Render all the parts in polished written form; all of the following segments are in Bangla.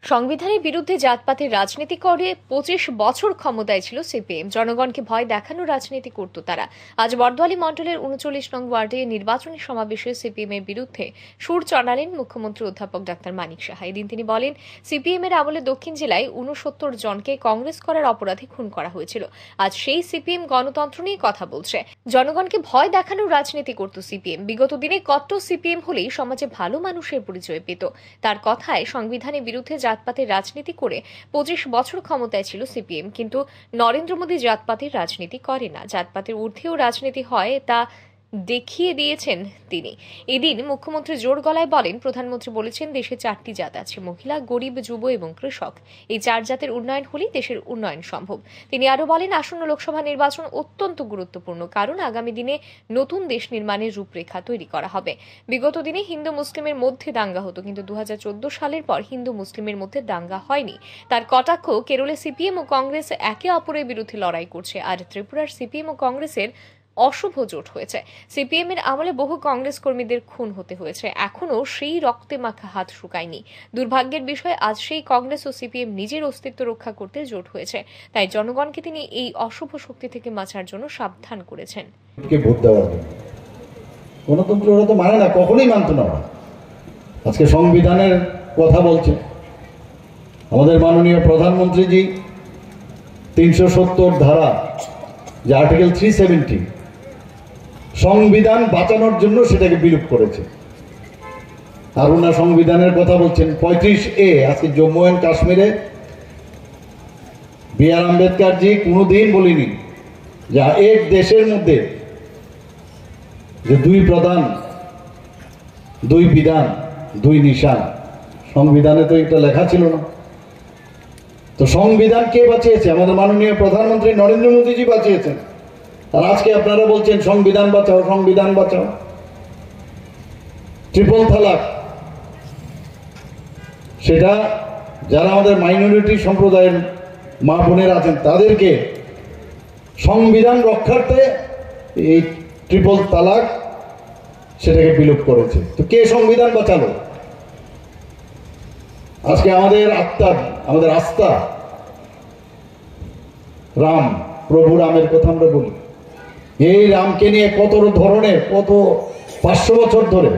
সংবিধানের বিরুদ্ধে জাতপাতের রাজনীতি করে ২৫ বছর ক্ষমতায় ছিল সিপিএম। জনগণকে ভয় দেখানোর রাজনীতি করত তারা। আজ বরদোয়ালি মণ্ডলের ৩৯ নং ওয়ার্ডে নির্বাচনী সমাবেশে সিপিএম এর বিরুদ্ধে সুর চড়ালেন মুখ্যমন্ত্রী অধ্যাপক ডাক্তার মানিক সাহা। এদিন তিনি বলেন, সিপিএম এর আমলে দক্ষিণ জেলায় ৬৯ জনকে কংগ্রেস করার অপরাধে খুন করা হয়েছিল। আজ সেই সিপিএম গণতন্ত্র নিয়ে কথা বলছে। জনগণকে ভয় দেখানোর রাজনীতি করত সিপিএম। বিগত দিনে কট্টর সিপিএম হলেই সমাজে ভালো মানুষের পরিচয় পেত। তার কথায় সংবিধানের বিরুদ্ধে জাতপাতের রাজনীতি করে ২৫ বছর ক্ষমতায় ছিল সিপিএম, কিন্তু নরেন্দ্র মোদী জাতপাতের রাজনীতি করে না। জাতপাতের ঊর্ধ্বেও রাজনীতি হয় তা দেখিয়ে দিয়েছেন তিনি। এদিন মুখ্যমন্ত্রী জোর গলায় বলেন, প্রধানমন্ত্রী বলেছেন দেশে ৪টি জাত আছে, মহিলা, গরিব, যুব এবং কৃষক। এই ৪ জাতের উন্নয়ন হলেই দেশের উন্নয়ন সম্ভব। তিনি আরো বলেন, আসন্ন লোকসভা নির্বাচন অত্যন্ত গুরুত্বপূর্ণ, কারণ আগামী দিনে নতুন দেশ নির্মাণের রূপরেখা তৈরি করা হবে। বিগত দিনে হিন্দু মুসলিমের মধ্যে দাঙ্গা হতো, কিন্তু ২০১৪ সালের পর হিন্দু মুসলিমের মধ্যে দাঙ্গা হয়নি। তার কটাক্ষ, কেরলে সিপিএম ও কংগ্রেস একে অপরের বিরুদ্ধে লড়াই করছে, আর ত্রিপুরার সিপিএম ও কংগ্রেসের অশুভ জোট হয়েছে। সিপিএম এর আমলে বহু কংগ্রেস কর্মীদের খুন হতে হয়েছে, এখনো সেই রক্তে মাখা হাত শুকায়নি। দুর্ভাগ্যের বিষয়, আজ সেই কংগ্রেস ও সিপিএম নিজের অস্তিত্ব রক্ষা করতে জোট হয়েছে। তাই জনগণকে তিনি এই অশুভ শক্তি থেকে বাঁচার জন্য সাবধান করেছেন। গণতন্ত্র ওরা তো মানে না, কখনোই মানত না। আজকে সংবিধানের কথা বলছে আমাদের মাননীয় প্রধানমন্ত্রীজি, ৩৭০ ধারা, যে আর্টিকেল 370, সংবিধান বাঁচানোর জন্য সেটাকে বিলুপ করেছে। আর ওনার সংবিধানের কথা বলছেন 35A। আজকে জম্মু অ্যান্ড কাশ্মীরে বি.আর. আম্বেদকরজি কোনোদিন বলিনি যে এক দেশের মধ্যে যে 2 প্রধান, 2 বিধান, 2 নিশান। সংবিধানে তো এটা লেখা ছিল না। তো সংবিধান কে বাঁচিয়েছে? আমাদের মাননীয় প্রধানমন্ত্রী নরেন্দ্র মোদীজি বাঁচিয়েছেন। আর আজকে আপনারা বলছেন সংবিধান বাঁচাও, সংবিধান বাঁচাও। ট্রিপল তালাক, সেটা যারা আমাদের মাইনরিটি সম্প্রদায়ের মা বোনেরা আছেন তাদেরকে সংবিধান রক্ষার্থে এই ট্রিপল তালাক সেটাকে বিলুপ করেছে। তো কে সংবিধান বাঁচালো? আজকে আমাদের আস্থা রাম, প্রভু রামের কথা আমরা বলি। এই রামকে নিয়ে কত ধরনের, কত 500 বছর ধরে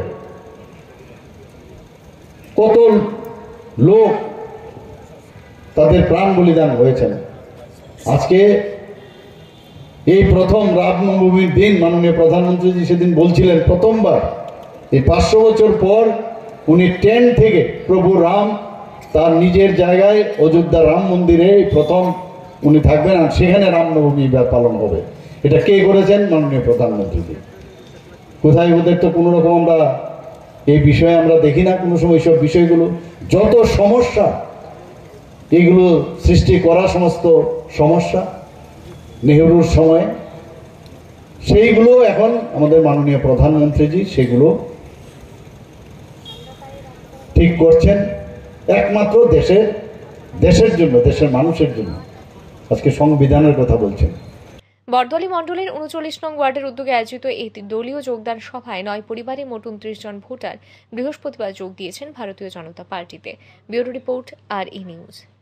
কত লোক তাদের প্রাণ বলিদান হয়েছেন। আজকে এই প্রথম রামনবমীর দিন মাননীয় প্রধানমন্ত্রীজি সেদিন বলছিলেন, প্রথমবার এই 500 বছর পর উনি ট্রেন থেকে প্রভু রাম তার নিজের জায়গায় অযোধ্যা রাম মন্দিরে প্রথম উনি থাকবেন, আর সেখানে রামনবমী পালন হবে। এটা কে করেছেন? মাননীয় প্রধানমন্ত্রীজি। কোথায় ওদের তো কোনো রকম আমরা এই বিষয়ে আমরা দেখি না কোনো সময়। সব বিষয়গুলো যত সমস্যা, এগুলো সৃষ্টি করা সমস্ত সমস্যা নেহরুর সময়ে, সেইগুলো এখন আমাদের মাননীয় প্রধানমন্ত্রীজি সেগুলো ঠিক করছেন একমাত্র দেশের জন্য, দেশের মানুষের জন্য। আজকে সংবিধানের কথা বলছেন। বরদোয়ালি মণ্ডলের ৩৯ নং ওয়ার্ডের উদ্যোগে আয়োজিত এই দলীয় যোগদান সভায় 9 পরিবারে মোট 29 জন ভোটার বৃহস্পতিবার যোগ দিয়েছেন ভারতীয় জনতা পার্টিতে। ব্যুরো রিপোর্ট, আর ই নিউজ।